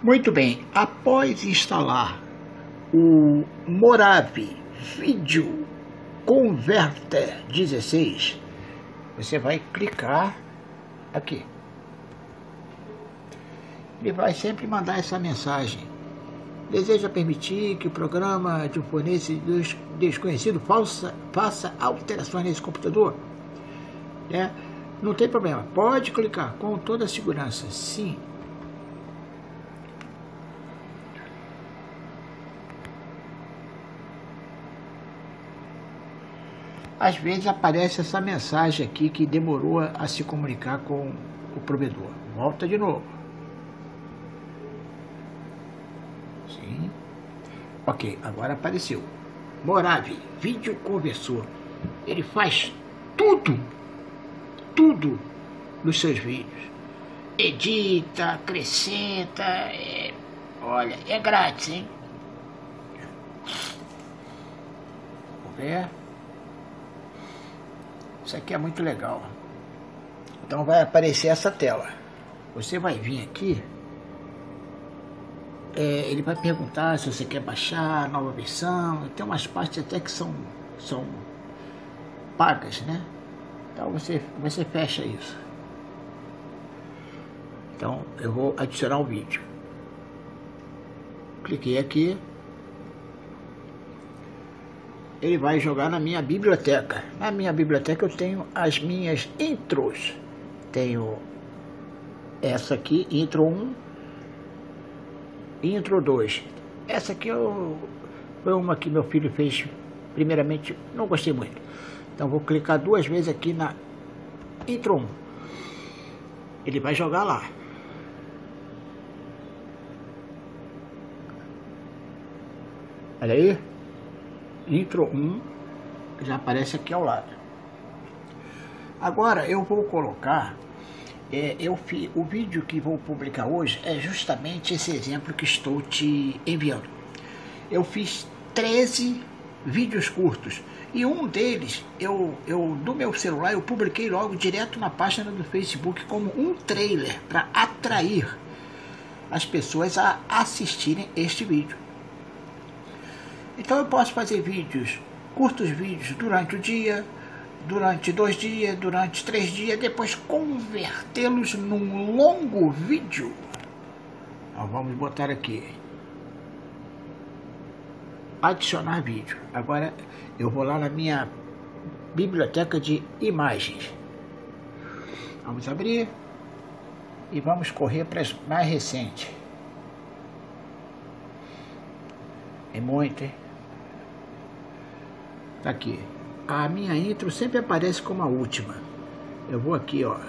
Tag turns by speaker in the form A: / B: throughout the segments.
A: Muito bem, após instalar o Moravi Video Converter 16, você vai clicar aqui. Ele vai sempre mandar essa mensagem: deseja permitir que o programa de um fornecedor desconhecido faça alterações nesse computador? Não tem problema, pode clicar com toda a segurança, sim. Às vezes aparece essa mensagem aqui que demorou a se comunicar com o provedor. Volta de novo. Sim. Ok, agora apareceu. Moravi Video Conversor. Ele faz tudo nos seus vídeos. Edita, acrescenta. Olha, é grátis, hein? Vamos ver. Isso aqui é muito legal. Então vai aparecer essa tela. Você vai vir aqui. Ele vai perguntar se você quer baixar a nova versão. Tem umas partes até que são pagas, né? Então você fecha isso. Então eu vou adicionar o vídeo. Cliquei aqui. Ele vai jogar na minha biblioteca. Na minha biblioteca eu tenho as minhas intros. Tenho essa aqui, intro 1, intro 2. Essa aqui foi uma que meu filho fez primeiramente, não gostei muito. Então vou clicar duas vezes aqui na intro 1. Ele vai jogar lá. Olha aí. Intro 1 já aparece aqui ao lado. Agora eu vou colocar o vídeo que vou publicar hoje é justamente esse exemplo que estou te enviando. Eu fiz 13 vídeos curtos e um deles do meu celular eu publiquei logo direto na página do Facebook como um trailer para atrair as pessoas a assistirem este vídeo. Então eu posso fazer curtos vídeos durante o dia, durante 2 dias, durante 3 dias, depois convertê-los num longo vídeo. Então, vamos botar aqui. Adicionar vídeo. Agora eu vou lá na minha biblioteca de imagens. Vamos abrir e vamos correr para as mais recentes. É muito, hein? Tá aqui. A minha intro sempre aparece como a última. Eu vou aqui, ó.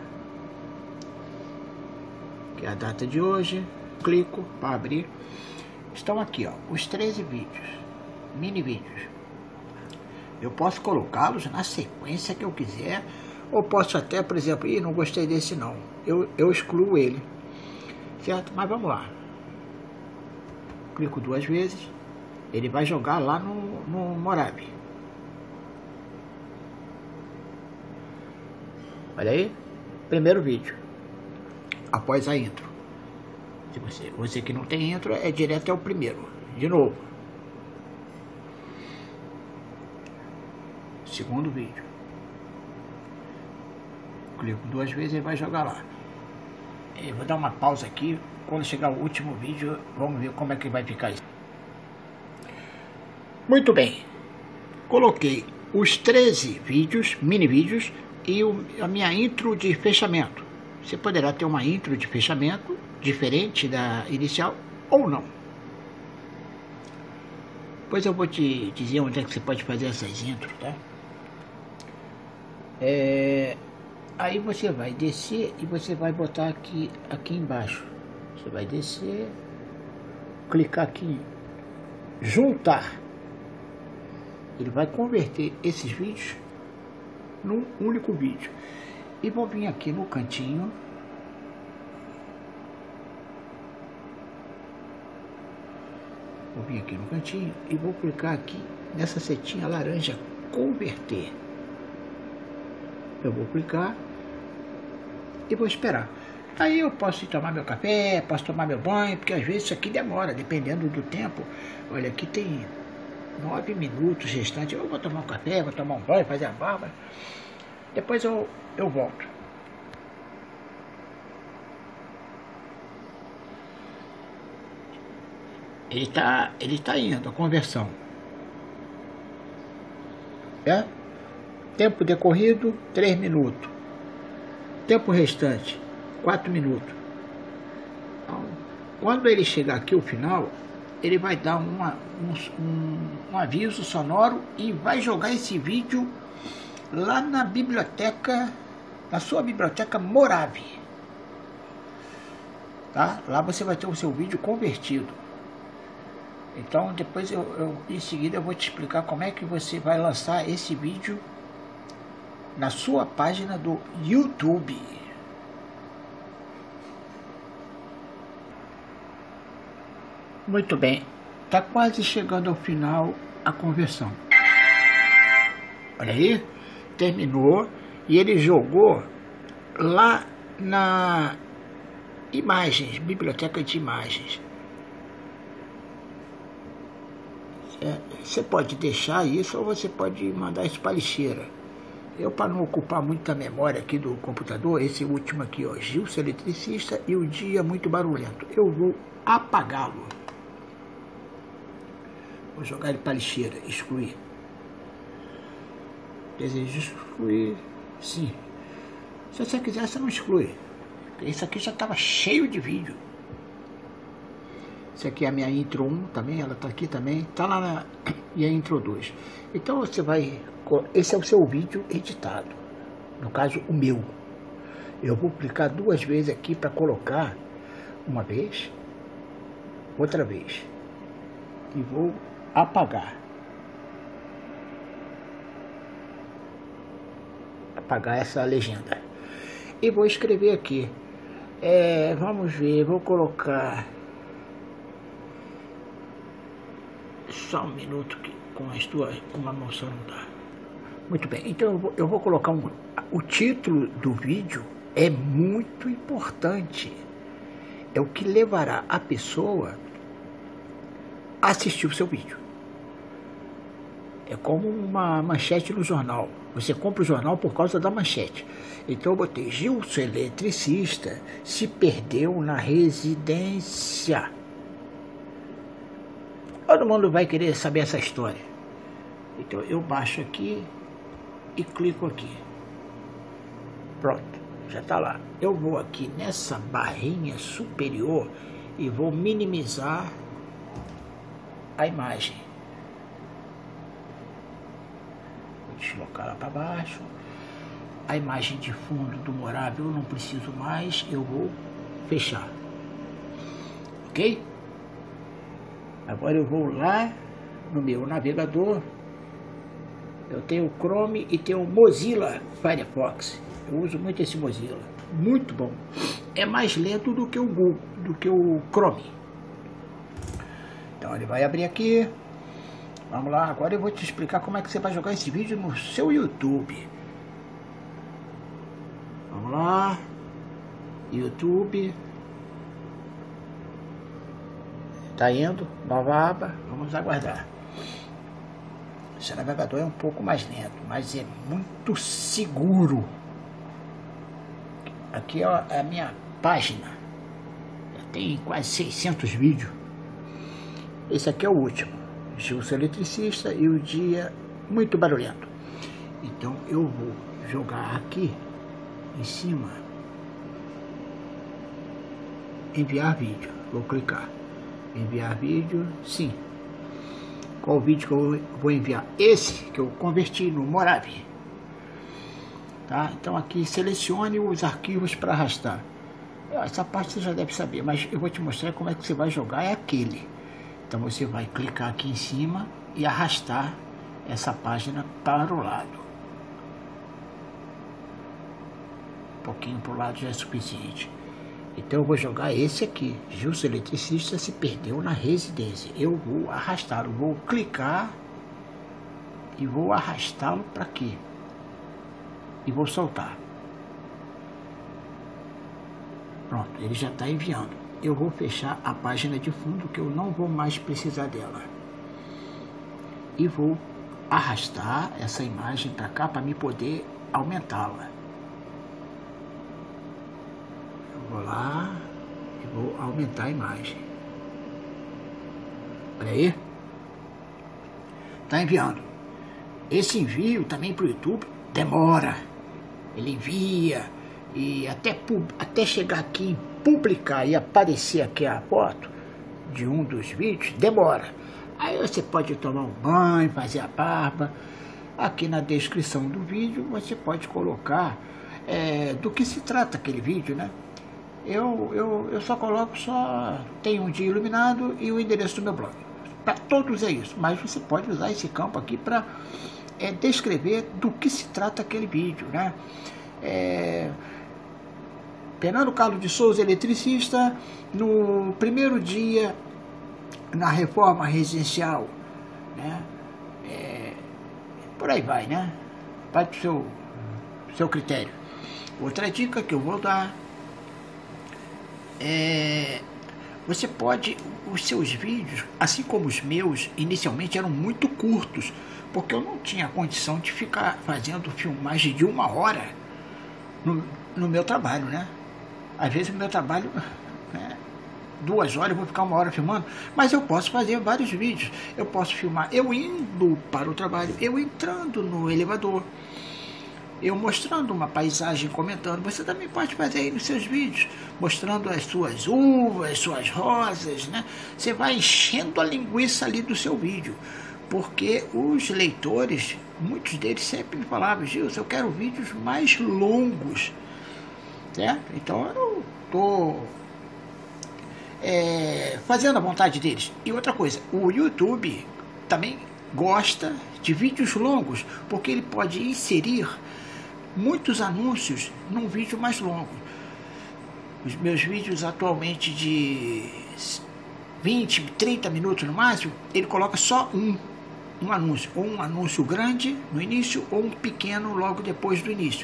A: Que é a data de hoje. Clico para abrir. Estão aqui, ó. Os 13 vídeos. Mini vídeos. Eu posso colocá-los na sequência que eu quiser. Ou posso até, por exemplo, não gostei desse não. Eu excluo ele. Certo? Mas vamos lá. Clico 2 vezes. Ele vai jogar lá no Moravi. Olha aí, primeiro vídeo, após a intro. Se você que não tem intro, é direto ao primeiro. De novo. Segundo vídeo. Clico 2 vezes e vai jogar lá. Eu vou dar uma pausa aqui. Quando chegar o último vídeo, vamos ver como é que vai ficar isso. Muito bem. Coloquei os 13 vídeos, mini vídeos, e a minha intro de fechamento. Você poderá ter uma intro de fechamento diferente da inicial ou não. Depois eu vou te dizer onde é que você pode fazer essas intros, tá? Aí você vai descer e você vai botar aqui embaixo. Você vai descer, clicar aqui em juntar. Ele vai converter esses vídeos num único vídeo. E vou vir aqui no cantinho. Vou vir aqui no cantinho e vou clicar aqui nessa setinha laranja, converter. Eu vou clicar e vou esperar. Aí eu posso ir tomar meu café, posso tomar meu banho, porque às vezes isso aqui demora, dependendo do tempo. Olha, aqui tem 9 minutos restantes. Eu vou tomar um café, vou tomar um banho, fazer a barba. Depois eu volto. Ele tá indo, a conversão. Tempo decorrido, 3 minutos. Tempo restante, 4 minutos. Então, quando ele chegar aqui ao final, ele vai dar um aviso sonoro e vai jogar esse vídeo lá na biblioteca, na sua biblioteca Moravi. Tá? Lá você vai ter o seu vídeo convertido. Então depois em seguida eu vou te explicar como é que você vai lançar esse vídeo na sua página do YouTube. Muito bem, está quase chegando ao final a conversão. Olha aí, terminou e ele jogou lá na imagens, biblioteca de imagens. Você pode deixar isso ou você pode mandar isso para a lixeira. Eu, para não ocupar muita memória aqui do computador, esse último aqui, ó, Gilson Eletricista e o Dia Muito Barulhento, eu vou apagá-lo. Vou jogar ele para a lixeira, excluir. Desejo excluir, sim. Se você quiser, você não exclui. Esse aqui já estava cheio de vídeo. Essa aqui é a minha intro 1 também, ela está aqui também, está lá na e a intro 2. Então você vai, esse é o seu vídeo editado, no caso o meu. Eu vou clicar 2 vezes aqui para colocar uma vez, outra vez, e vou apagar. Apagar essa legenda. E vou escrever aqui, vamos ver, vou colocar... Só um minuto que com a moção não dá. Muito bem, então eu vou colocar o título do vídeo é muito importante. É o que levará a pessoa a assistir o seu vídeo. É como uma manchete no jornal. Você compra o jornal por causa da manchete. Então eu botei: Gilson Eletricista se perdeu na residência. Todo mundo vai querer saber essa história. Então eu baixo aqui e clico aqui. Pronto, já está lá. Eu vou aqui nessa barrinha superior e vou minimizar a imagem. Vou deslocar lá para baixo. A imagem de fundo do Moravi eu não preciso mais, eu vou fechar. Ok? Agora eu vou lá no meu navegador. Eu tenho o Chrome e tenho o Mozilla Firefox. Eu uso muito esse Mozilla. Muito bom. É mais lento do que o Google, do que o Chrome. Então ele vai abrir aqui. Vamos lá. Agora eu vou te explicar como é que você vai jogar esse vídeo no seu YouTube. Vamos lá. YouTube. Tá indo, nova aba, vamos aguardar. Esse navegador é um pouco mais lento, mas é muito seguro. Aqui é a minha página. Tem quase 600 vídeos. Esse aqui é o último. Gilson Eletricista e o Dia Muito Barulhento. Então eu vou jogar aqui em cima. Enviar vídeo. Vou clicar. Enviar vídeo, sim. Qual o vídeo que eu vou enviar? Esse que eu converti no Moravi. Tá? Então aqui selecione os arquivos para arrastar. Essa parte você já deve saber, mas eu vou te mostrar como é que você vai jogar, é aquele. Então você vai clicar aqui em cima e arrastar essa página para o lado. Um pouquinho para o lado já é suficiente. Então eu vou jogar esse aqui. Gilson Eletricista se perdeu na residência. Eu vou arrastá-lo, vou clicar e vou arrastá-lo para aqui. E vou soltar. Pronto, ele já está enviando. Eu vou fechar a página de fundo, que eu não vou mais precisar dela. E vou arrastar essa imagem para cá para me poder aumentá-la. Eu vou lá e vou aumentar a imagem. Olha aí. Está enviando. Esse envio também para o YouTube demora. Ele envia e até chegar aqui em publicar e aparecer aqui a foto de um dos vídeos, demora. Aí você pode tomar um banho, fazer a barba. Aqui na descrição do vídeo você pode colocar do que se trata aquele vídeo, né? Eu só coloco, tem um dia iluminado e o endereço do meu blog. Para todos é isso, mas você pode usar esse campo aqui para descrever do que se trata aquele vídeo, né? Fernando Carlos de Souza, eletricista, no primeiro dia na reforma residencial, né? Por aí vai, né? Vai para o seu critério. Outra dica que eu vou dar você pode, os seus vídeos, assim como os meus, inicialmente eram muito curtos, porque eu não tinha condição de ficar fazendo filmagem de 1 hora no meu trabalho, né? Às vezes no meu trabalho, 2 horas, eu vou ficar 1 hora filmando, mas eu posso fazer vários vídeos. Eu posso filmar eu indo para o trabalho, eu entrando no elevador, eu mostrando uma paisagem, comentando. Você também pode fazer aí nos seus vídeos, mostrando as suas uvas, suas rosas, né? Você vai enchendo a linguiça ali do seu vídeo, porque os leitores, muitos deles sempre me falavam: Gilson, eu quero vídeos mais longos, certo? Então eu estou fazendo a vontade deles. E outra coisa, o YouTube também gosta de vídeos longos, porque ele pode inserir muitos anúncios num vídeo mais longo. Os meus vídeos atualmente de 20, 30 minutos no máximo, ele coloca só um anúncio, ou um anúncio grande no início, ou um pequeno logo depois do início.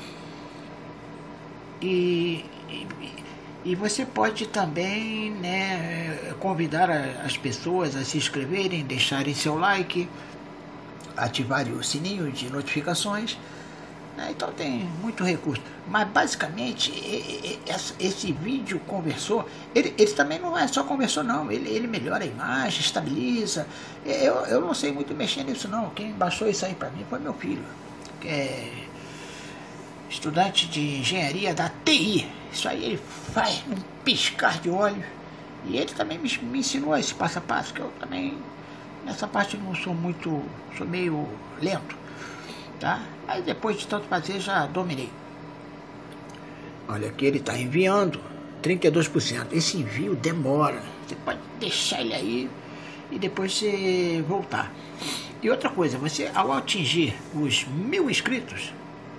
A: E você pode também, né, convidar as pessoas a se inscreverem, deixarem seu like, ativarem o sininho de notificações. Então tem muito recurso, mas basicamente esse vídeo conversor, ele também não é só conversor não, ele melhora a imagem, estabiliza. Eu não sei muito mexer nisso não, quem baixou isso aí para mim foi meu filho, que é estudante de engenharia da TI. Isso aí ele faz um piscar de olhos, e ele também me ensinou esse passo a passo, que eu também nessa parte não sou muito, sou meio lento, tá? Mas depois de tanto fazer já dominei. Olha aqui, ele está enviando 32%. Esse envio demora, você pode deixar ele aí e depois você voltar. E outra coisa, você ao atingir os 1000 inscritos,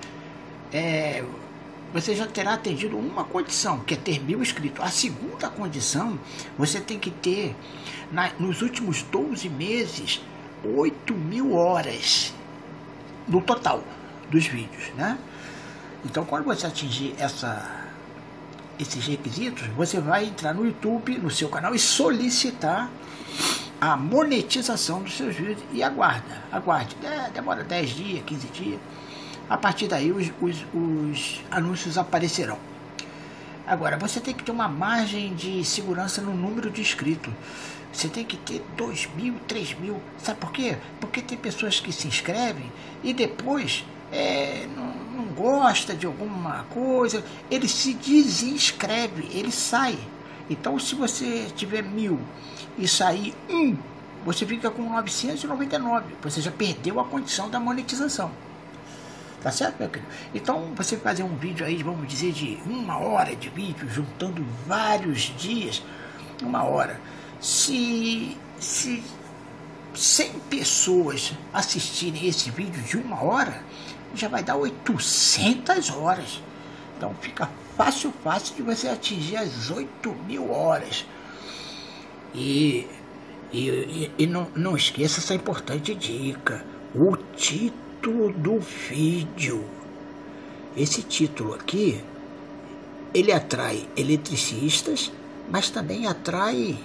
A: você já terá atendido uma condição, que é ter 1000 inscritos. A segunda condição, você tem que ter nos últimos 12 meses 8.000 horas no total dos vídeos, né? Então, quando você atingir esses requisitos, você vai entrar no YouTube, no seu canal, e solicitar a monetização dos seus vídeos. E aguarde, demora 10 dias, 15 dias. A partir daí os anúncios aparecerão. Agora, você tem que ter uma margem de segurança no número de inscritos. Você tem que ter 2.000, 3.000. Sabe por quê? Porque tem pessoas que se inscrevem e depois não gosta de alguma coisa, ele se desinscreve, ele sai. Então, se você tiver 1000 e sair você fica com 999. Você já perdeu a condição da monetização. Tá certo, meu querido? Então, você fazer um vídeo aí, vamos dizer, de 1 hora de vídeo, juntando vários dias, 1 hora. Se 100 pessoas assistirem esse vídeo de 1 hora, já vai dar 800 horas. Então, fica fácil de você atingir as 8.000 horas. E não esqueça essa importante dica: o título do vídeo. Esse título aqui ele atrai eletricistas, mas também atrai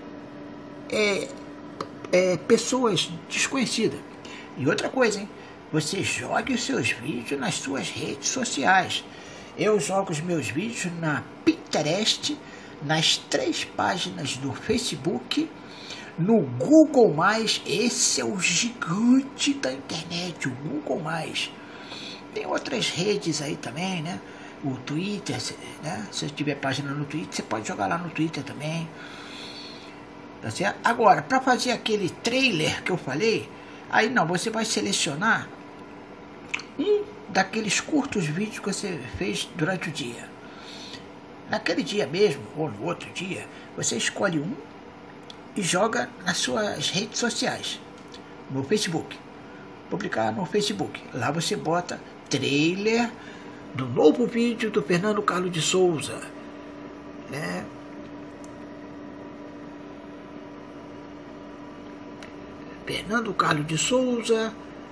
A: pessoas desconhecidas. E outra coisa, hein? Você jogue os seus vídeos nas suas redes sociais. Eu jogo os meus vídeos na Pinterest, nas 3 páginas do Facebook, no Google+, esse é o gigante da internet, o Google+. Tem outras redes aí também, né? O Twitter, né? Se você tiver página no Twitter, você pode jogar lá no Twitter também. Tá certo? Agora, para fazer aquele trailer que eu falei, aí não, você vai selecionar um daqueles curtos vídeos que você fez durante o dia. Naquele dia mesmo, ou no outro dia, você escolhe um e joga nas suas redes sociais, no Facebook. Publicar no Facebook. Lá você bota trailer do novo vídeo do Fernando Carlos de Souza, né? Fernando Carlos de Souza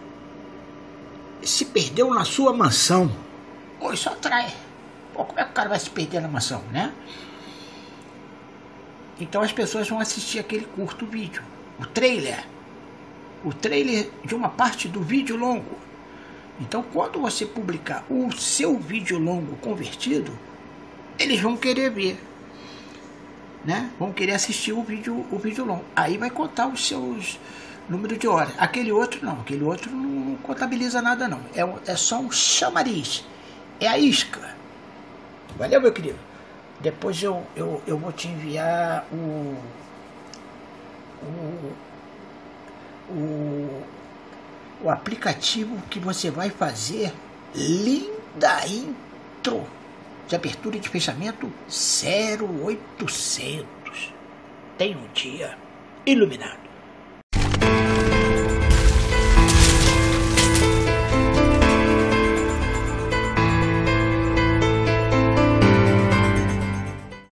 A: se perdeu na sua mansão. Pô, isso atrai. Pô, como é que o cara vai se perder na mansão, né? Então as pessoas vão assistir aquele curto vídeo, o trailer de uma parte do vídeo longo. Então quando você publicar o seu vídeo longo convertido, eles vão querer ver, né? Vão querer assistir o vídeo longo. Aí vai contar os seus número de horas. Aquele outro não contabiliza nada não. É só um chamariz. É a isca. Valeu, meu querido? Depois eu vou te enviar o aplicativo que você vai fazer linda intro de abertura e de fechamento 0800. Tem um dia iluminado.